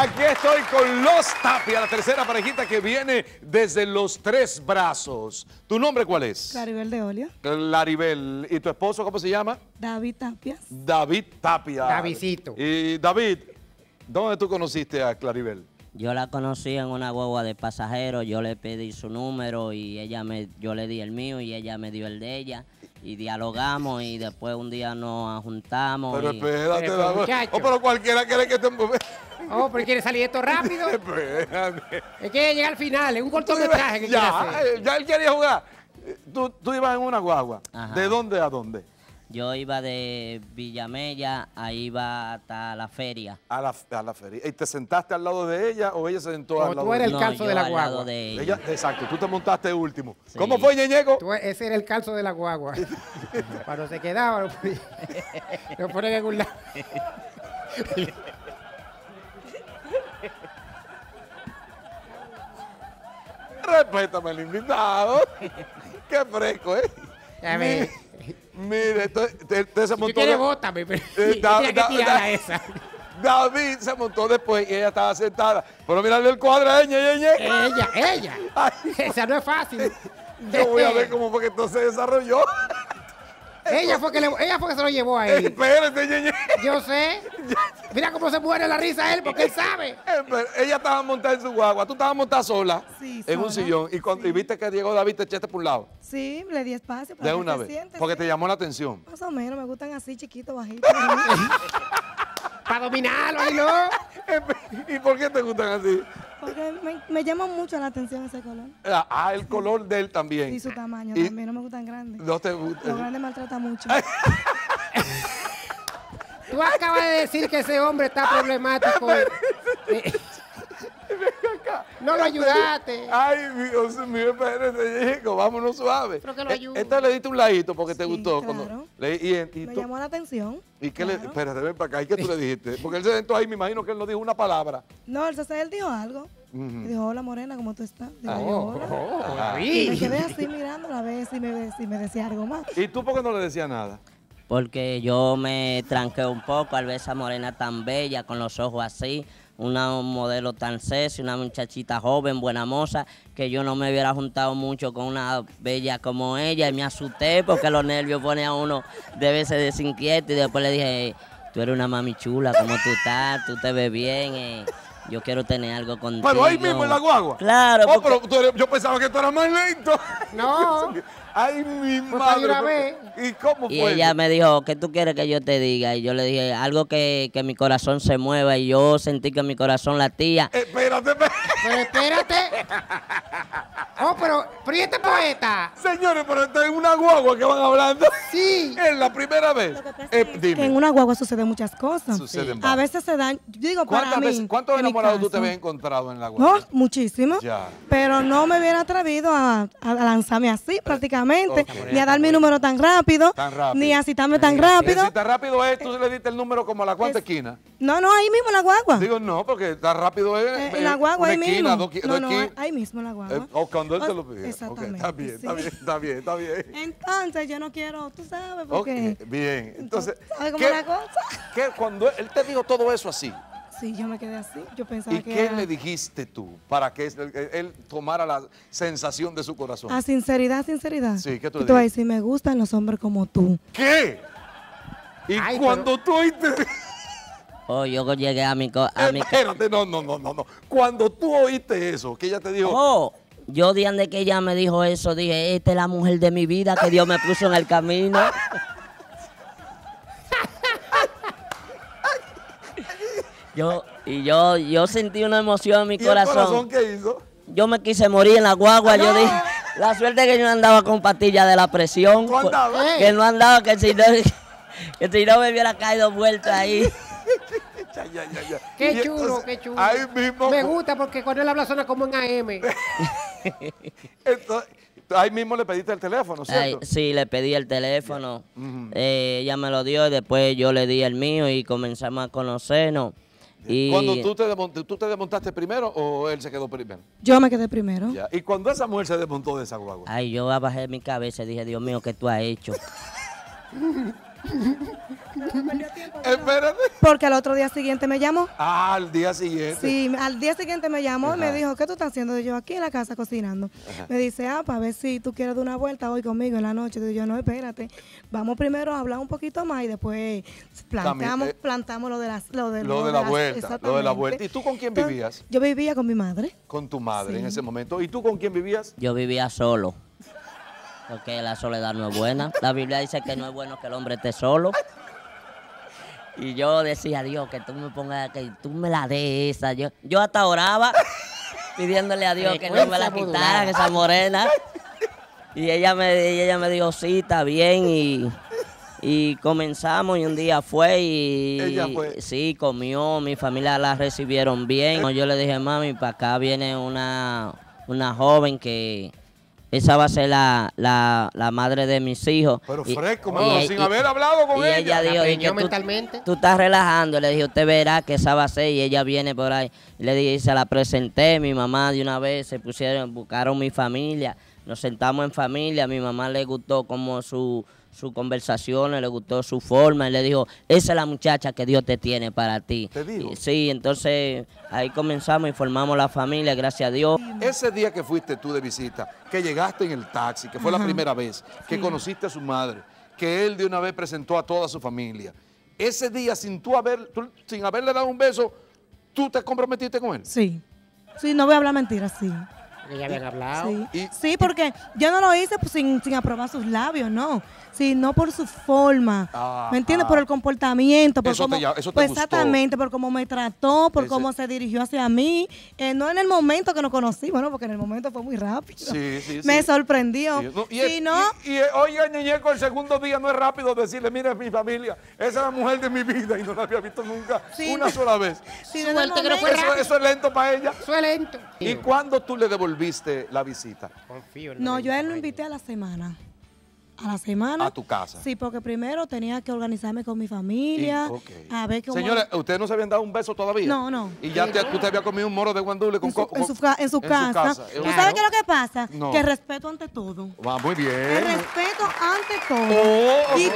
Aquí estoy con los Tapia, la tercera parejita que viene desde Los Tres Brazos. ¿Tu nombre cuál es? Claribel de Olio. Claribel. ¿Y tu esposo cómo se llama? David Tapias. David Tapia. Davidcito. Y David, ¿dónde tú conociste a Claribel? Yo la conocí en una guagua de pasajeros, yo le pedí su número y yo le di el mío y ella me dio el de ella y dialogamos y después un día nos juntamos. Pero y... espérate, Pero, David. muchacho. Oh, pero cualquiera quiere que te... Oh, pero quiere salir esto rápido. Espérate. Es que llega al final, es un cortometraje que quiere hacer. Ya él quería jugar. Tú ibas en una guagua. Ajá. ¿De dónde a dónde? Yo iba de Villamella, ahí iba hasta la feria. A la feria. ¿Y te sentaste al lado de ella o ella se sentó O al lado tú eres de el ella? calzo yo de la al lado guagua. de ella. Ella? Exacto, tú te montaste último. Sí. ¿Cómo fue, Ñeñeco? Ese era el calzo de la guagua. Cuando se quedaba, lo ponen en un lado. Respétame el invitado. Qué fresco, ¿eh? A ver, Mire, usted se si tú montó... quieres, bótame, pero Da- tienes que da- tirarla da- esa. David se montó después y ella estaba sentada. Pero mírale el cuadro a ella, Ella. Ay, Esa no es fácil. yo voy a ver cómo fue que esto se desarrolló. Ella fue que se lo llevó a él. Espérate, Ñeñe. Yo sé. Mira cómo se muere la risa él, porque él sabe. Ella estaba montada en su guagua. Tú estabas montada sola Sí, en un sola. sillón. Y viste que llegó David, te echaste por un lado. Sí, le di espacio para De que una te vez. sientes, Porque sí. te llamó la atención. Más o menos, me gustan así, chiquitos, bajitos. Para dominarlo, ahí no. ¿Y por qué te gustan así? Porque me llama mucho la atención ese color. El color de él también. Y su tamaño Y- también, no me gustan grandes. No te gusta. Los grandes maltratan mucho. Tú acabas de decir que ese hombre está problemático. No lo ayudaste. Ay, Dios mío, espérate, Ñeñeco, vámonos suave. Pero que lo ayude. Esta le diste un ladito porque te Sí, gustó. claro. Y Me tú- llamó la atención. ¿Y qué le...? claro. Espérate, ven para acá. ¿Y qué tú le dijiste? Porque él se sentó ahí, me imagino que él no dijo una palabra. No, él dijo algo. Ujú. Dijo, hola morena, ¿cómo tú estás? Digo, yo, Oh, hola. oh, Y me David. quedé así mirándola a ver si me decía algo más. ¿Y tú por qué no le decías nada? Porque yo me tranqué un poco al ver esa morena tan bella, con los ojos así, una modelo tan sexy, una muchachita joven, buena moza, que yo no me hubiera juntado mucho con una bella como ella y me asusté porque los nervios ponen a uno de veces desinquieto y después le dije, tú eres una mami chula, ¿cómo tú estás? Tú te ves bien, yo quiero tener algo contigo. Pero ahí mismo en la guagua. Claro, Oh, porque- pero yo pensaba que tú eras más lento. No. Ay, mi Pues para madre. una vez. ¿Y cómo Y fue? ella me dijo, ¿qué tú quieres que yo te diga? Y yo le dije, algo que mi corazón se mueva. Y yo sentí que mi corazón latía. Espérate. Pero espérate. Oh, pero ¿y este poeta? Señores, pero está en una guagua que van hablando. Sí. Es la primera vez. Lo que pasa es que en Dime. una guagua suceden muchas cosas. Suceden A varias. veces se dan, digo para ¿Cuántas mí. veces, cuántos en mi enamorados tú te caso. habías encontrado en la guagua? No, muchísimo. Ya. Pero no me hubiera atrevido a lanzarme así prácticamente, ok. ni a dar mi número tan rápido, Tan rápido. ni a citarme tan Y rápido. si está rápido es, tú le diste el número como a la cuarta esquina. No, ahí mismo en la guagua. Digo, no, porque está rápido es. En la guagua, una ahí esquina, mismo. dos No, esquinas. ahí mismo en la guagua. O cuando él te lo pidió. Exactamente. Ok, está bien, sí. está bien. Entonces yo no quiero, tú sabes, Ok, porque... bien. Entonces, ¿sabes cómo es la cosa? qué cuando él te dijo todo eso así? Sí, yo me quedé así. Yo pensaba ¿Y que qué era le dijiste tú para que él tomara la sensación de su corazón? a sinceridad. Sí, ¿qué tú Y le tú vas a dijiste? decir, me gustan los hombres como tú. ¿Qué? Y Ay, cuando tú oíste... Oh, yo llegué a mi casa. Espérate, no. Cuando tú oíste eso, que ella te dijo... Oh, yo de que ella me dijo eso, dije, esta es la mujer de mi vida que Dios me puso en el camino. Yo sentí una emoción en mi ¿Y el corazón corazón. qué hizo? Yo me quise morir en la guagua. Yo dije, la suerte que yo no andaba con pastillas de la presión. ¿Tú andabas? Que no andaba, que si no me hubiera caído vuelto ahí. Ya. Qué Y chulo, entonces, qué chulo. Ahí mismo... Me gusta porque cuando él habla suena como en AM. Entonces, ahí mismo le pediste el teléfono, ¿cierto? Sí, le pedí el teléfono. Ujú. Ella me lo dio y después yo le di el mío y comenzamos a conocernos. Y Cuando tú te desmontaste primero o él se quedó primero. Yo me quedé primero. Ya. Y cuando esa mujer se desmontó de esa guagua. Ay, yo bajé mi cabeza y dije, Dios mío, ¿qué tú has hecho? Espérate. Porque al otro día siguiente me llamó. Ah, al día siguiente. Sí, al día siguiente me llamó y me Ajá. dijo, ¿qué tú estás haciendo? Y yo aquí en la casa cocinando. Me dice, para ver si tú quieres dar una vuelta hoy conmigo en la noche. Y yo, no, espérate. Vamos primero a hablar un poquito más y después plantamos lo de la Lo de la vuelta. exactamente. ¿Y tú con quién Entonces, vivías? Yo vivía con mi madre. Con tu madre Sí. en ese momento. ¿Y tú con quién vivías? Yo vivía solo, porque la soledad no es buena. La Biblia dice que no es bueno que el hombre esté solo. Y yo decía, Dios, que tú me pongas, que tú me la des esa. Yo hasta oraba pidiéndole a Dios que no me la quitaran, esa morena. Y ella me dijo, sí, está bien. Y comenzamos y un día fue y Ella fue. sí, comió, mi familia la recibieron bien. Yo le dije, mami, para acá viene una joven que esa va a ser la madre de mis hijos. Pero Y- fresco, y- mano, y- sin haber hablado con y ella ella. dijo, ¿La y que preñó mentalmente? tú estás relajando. Le dije, usted verá que esa va a ser y ella viene por ahí. Y le dije, y se la presenté, mi mamá de una vez, buscaron mi familia, nos sentamos en familia, a mi mamá le gustó como su conversación, le gustó su forma, y le dijo, esa es la muchacha que Dios te tiene para ti. ¿Te dijo? Y sí, entonces ahí comenzamos y formamos la familia, gracias a Dios. Ese día que fuiste tú de visita, que llegaste en el taxi, que fue la primera vez, que conociste a su madre, que él de una vez presentó a toda su familia. Ese día, sin haberle dado un beso, ¿tú te comprometiste con él? Sí. Sí, no voy a hablar mentiras, sí. Que ya habían hablado. Sí, Y- sí, porque yo no lo hice pues, sin aprobar sus labios, no, sino por su forma, Ajá. ¿me entiendes? Por el comportamiento, por Eso cómo, eso te pues, gustó. exactamente, por cómo me trató, por Ese- cómo se dirigió hacia mí, no en el momento que nos conocí, bueno, porque en el momento fue muy rápido. Sí, sí, Me sí. sorprendió. Sí, no, Sí, ¿no? oiga, Ñeñeco, el segundo día no es rápido decirle, mira, mi familia, esa es la mujer de mi vida y no la había visto nunca Sí. una sola vez. Sí, desde el Suerte que no fue momento- rápido. Eso es lento para ella. Eso es lento. ¿Y cuándo tú le devolviste la visita? Confío en No, él. yo a él lo invité a la semana. A la semana. A tu casa. Sí, porque primero tenía que organizarme con mi familia, Ok. a ver cómo... Señores, ¿ustedes no se habían dado un beso todavía? No, no. Y ya usted había comido un moro de guandule con en su casa. ¿Tú Claro. sabes qué es lo que pasa? No. Que respeto ante todo. Va muy bien. El respeto ante todo. Oh, Y oh.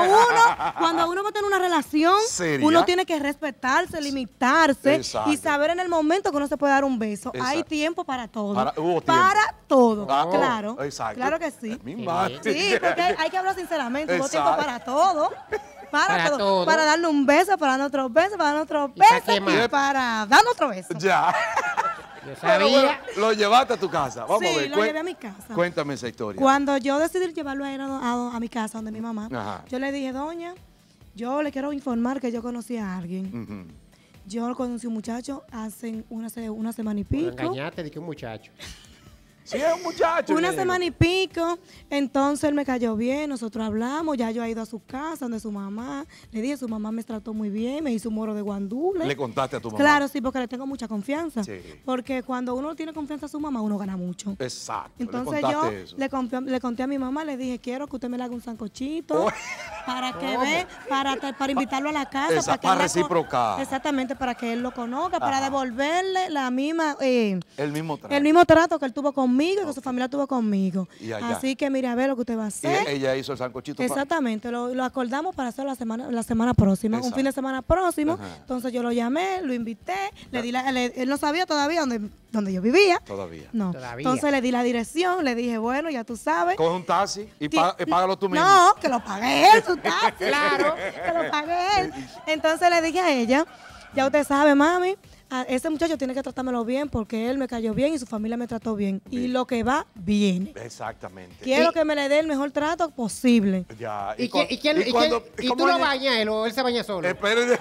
cuando uno va a tener una relación, ¿Seria? uno tiene que respetarse, limitarse Exacto. y saber en el momento que uno se puede dar un beso. Exacto. Hay tiempo para todo. Hubo tiempo. Para todo. Ah, oh, claro. exacto. Claro que sí. Mi madre. Sí, porque hay que hablar sinceramente. Hubo tiempo Exacto. para todo. Para Para todo. todo. Para darle un beso, para dar otro beso, para dar otro ¿Y para beso qué y más? para dar otro beso. Ya. Yo Pero sabía. bueno, lo llevaste a tu casa. Vamos Sí, a ver. lo llevé a mi casa. Cuéntame esa historia. Cuando yo decidí llevarlo a él a mi casa, donde mi mamá, Ajá. yo le dije, doña, yo le quiero informar que yo conocí a alguien. Ujú. Yo conocí a un muchacho hace una semana y Lo pico. engañaste de que un muchacho. Sí, es un muchacho. Una Ñeñeco. semana y pico, entonces él me cayó bien, nosotros hablamos, ya yo he ido a su casa, donde su mamá, le dije, su mamá me trató muy bien, me hizo un moro de guandule. Le contaste a tu mamá. Claro, sí, porque le tengo mucha confianza. Sí. Porque cuando uno tiene confianza a su mamá, uno gana mucho. Exacto. Entonces le yo contaste eso. le conté a mi mamá, le dije, quiero que usted me le haga un sancochito Oh. para que ve, para invitarlo a la casa. Esa- que para él reciprocar. Exactamente, para que él lo conozca, para Ajá. devolverle la misma, El mismo trato. el mismo trato que él tuvo conmigo y que su familia tuvo conmigo. Y allá. Así que mire, a ver lo que usted va a Y hacer. ella hizo el sancochito. Exactamente, lo acordamos para hacerlo la semana próxima, Exacto. un fin de semana próximo. Ajá. Entonces yo lo llamé, lo invité, él no sabía todavía dónde yo vivía. Todavía. No. Todavía. Entonces le di la dirección, le dije, bueno, ya tú sabes. Coge un taxi y Ti- págalo tú mismo. No, que lo pague él, su taxi. Claro, que lo pague él. Entonces le dije a ella, ya usted sabe, mami, a ese muchacho tiene que tratármelo bien porque él me cayó bien y su familia me trató bien. Y Bien. lo que va, viene. Exactamente. Quiero que me le dé el mejor trato posible. Ya. ¿Y cua- tú cómo lo ella- bañas él o él se baña solo? Espérate.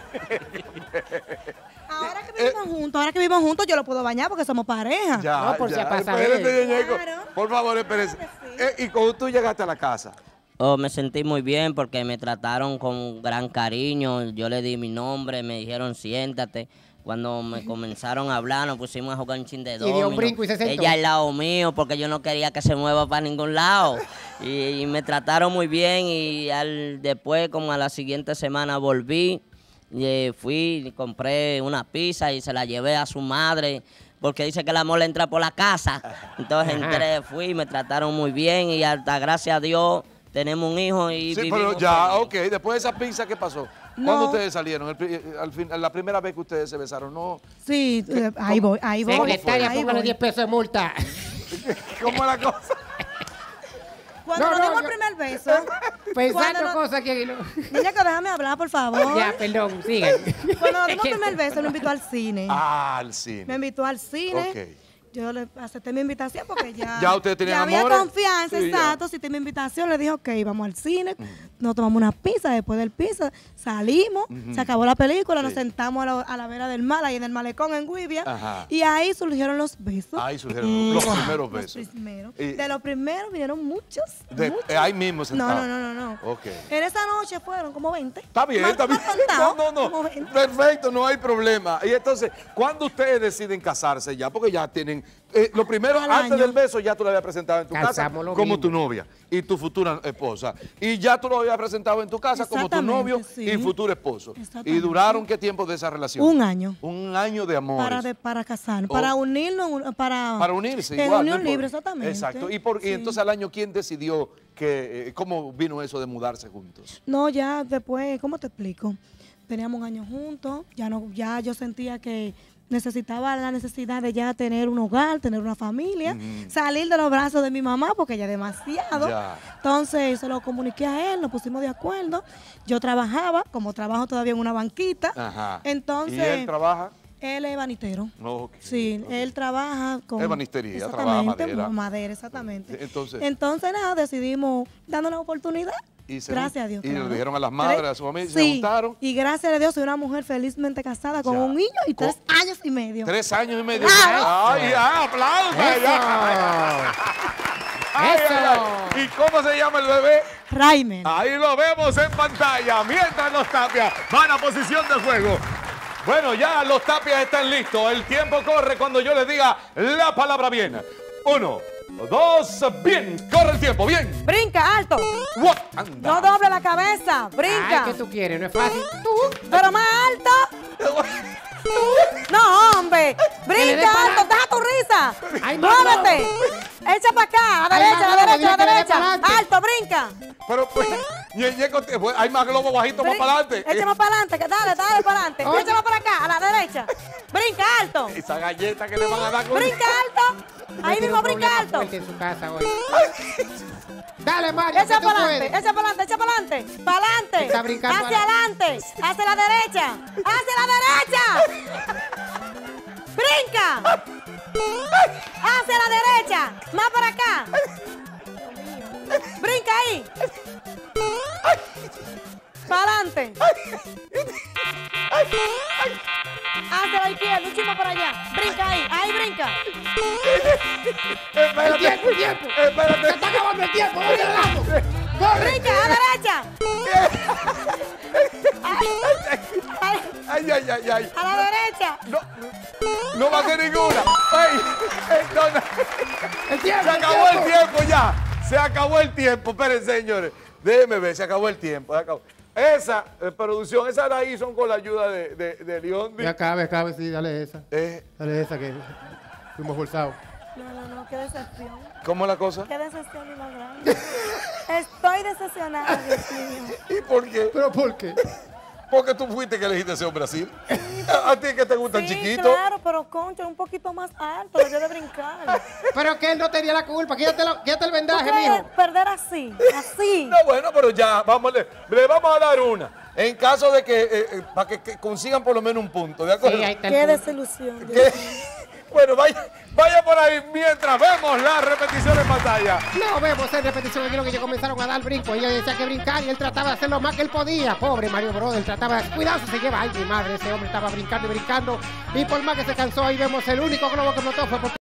Ahora que vivimos juntos, yo lo puedo bañar porque somos pareja. Ya, No, por si ya. pasa Espérate, bien. Ñeñeco. Claro. Por favor, espérese. Claro Y cuando tú llegaste a la casa, Oh, me sentí muy bien porque me trataron con gran cariño. Yo le di mi nombre, me dijeron siéntate. Cuando me comenzaron a hablar, nos pusimos a jugar un chin de dio un domino. brinco y se sentó. Ella al lado mío porque yo no quería que se mueva para ningún lado. Y me trataron muy bien y después, como a la siguiente semana, volví. Fui y compré una pizza y se la llevé a su madre porque dice que el amor le entra por la casa. Entonces entré, fui, me trataron muy bien y hasta gracias a Dios tenemos un hijo y Sí, vivimos pero ya, con él. ok. Después de esa pinza, ¿qué pasó? No. ¿Cuándo ustedes salieron? La primera vez que ustedes se besaron, ¿no? Sí, ahí voy. Secretaria, ahí póngale voy. 10 pesos de multa. ¿Cómo es la cosa? Cuando No, nos no, dimos yo- el primer beso. Pensando no- cosas que... Niña, que déjame hablar, por favor. Ya, perdón, sigan. Cuando nos Es dimos que- el primer beso, me invitó al cine. Ah, al cine. Me invitó al cine. Ok. Yo le acepté mi invitación porque ya, Ya ustedes tenían ya había amores. confianza, Sí, ya. exacto. Si mi invitación, le dije, ok, vamos al cine, nos tomamos una pizza, después del pizza salimos, se acabó la película, Sí. nos sentamos a la vera del mar, ahí en el malecón en Guivia, Ajá. y ahí surgieron los besos. Ahí surgieron los primeros Los besos. primeros. Y- De los primeros vinieron muchos. muchos. Ahí mismo sentado. No. Ok. En esa noche fueron como 20. Está bien, Más- está bien. más contado, No. como 20. Perfecto, no hay problema. Y entonces, ¿cuándo ustedes deciden casarse ya? Porque ya tienen. Lo primero, Al antes año. del beso, ya tú la habías presentado en tu casa Casamos lo como mismo. tu novia y tu futura esposa. Y ya tú lo habías presentado en tu casa como tu Exactamente, novio sí. y futuro esposo. Exactamente. ¿Y duraron qué tiempo de esa relación? Un año. Un año de amor. Para casarnos, Oh. para unirnos, Para unirse, en igual. no unión importa. libre, exactamente. Exacto. Y Sí. entonces al año, ¿quién decidió cómo vino eso de mudarse juntos? No, ya después, ¿cómo te explico? Teníamos un año juntos, ya yo sentía que necesitaba la necesidad de ya tener un hogar, tener una familia, salir de los brazos de mi mamá porque ya demasiado. Ya. Entonces se lo comuniqué a él, nos pusimos de acuerdo. Yo trabajaba, como trabajo todavía en una banquita. Ajá. Entonces, ¿Y él trabaja? él es banitero. Ok, Sí, ok. él trabaja con... Ebanistería, exactamente, trabaja madera. Madera, exactamente. Entonces- nada, decidimos darnos una oportunidad. Y Gracias a Dios. Y claro. le dijeron a las madres, a su familia, se Sí, juntaron. y gracias a Dios soy una mujer felizmente casada con Ya. un niño y Con- 3 años y medio. 3 años y medio. Claro. ¡Ay, ya! ¡Aplausos! ya. Ay, Eso. ay, ay. ¿Y cómo se llama el bebé? Raimen. Ahí lo vemos en pantalla. Mientras los Tapias van a posición de juego. Bueno, ya los Tapias están listos. El tiempo corre cuando yo les diga la palabra bien. 1, 2, bien. Corre el tiempo, bien. Brinca, alto. What? Anda. No doble la cabeza. Ay, Brinca. ¿qué tú quieres? No es fácil. Pero más alto. No, hombre. le dé Brinca para alto. Deja tu risa. Ay, Muévete. Echa para acá. A la Ay, derecha, a la más derecha, a la globo, dile que le dé derecha. para adelante. Alto, brinca. Pero, pues, Ñeñeco, hay más globo bajito más para adelante. Echa más para adelante. Dale para adelante. Oye. Echa más para acá, a la derecha. Brinca alto. Esa galleta que le van a dar con... Brinca alto. Ahí Tiene mismo un brinca problema alto. fuerte en su casa hoy. Dale, Mario, Echa que tú para adelante, puedes. echa para adelante, echa para adelante. Para adelante. Está brincando Hacia adelante. Hacia la derecha. Hacia la derecha. Brinca. Hacia la derecha. Más para acá. Brinca ahí. Para adelante. Hacia la izquierda, un chismo para allá. Brinca ahí. Ahí brinca. El tiempo, el tiempo. Se Espérate. está acabando el tiempo. ¿Dónde le damos? ¡Corre! Brinca a la derecha. Ay, ay, ay, ay. A la derecha. No va a ser ninguna. Ay, no, no. El tiempo, Se el acabó el tiempo. tiempo ya. Se acabó el tiempo. Esperen, señores. Déjenme ver, se acabó el tiempo. Se acabó. Esa producción, esa la hizo con la ayuda de León. Ya cabe, sí, dale esa. Dale esa que fuimos forzados. No, qué decepción. ¿Cómo es la cosa? Qué decepción y más grande. Estoy decepcionada, Dios mío. ¿Y por qué? ¿Pero por qué? Porque tú fuiste que elegiste ese Brasil. A ti que te gustan Sí, chiquitos. claro, pero concha, un poquito más alto, debió de brincar. Pero que él no tenía la culpa. Quítate el ¿Tú vendaje, puedes mijo. perder así? Así. No, bueno, pero ya, le vamos a dar una. En caso de que, para que consigan por lo menos un punto, ¿de acuerdo? Sí, ahí está el Qué punto. desilusión. Dios ¿Qué? mío. Bueno, vaya por ahí mientras vemos la repetición en pantalla. No vemos en repetición aquí lo que ellos comenzaron a dar brinco. Ella decía que brincar y él trataba de hacer lo más que él podía. Pobre Mario Bros. Él trataba de... Cuidado si se lleva. Ay, mi madre, ese hombre estaba brincando y brincando. Y por más que se cansó, ahí vemos el único globo que flotó fue porque...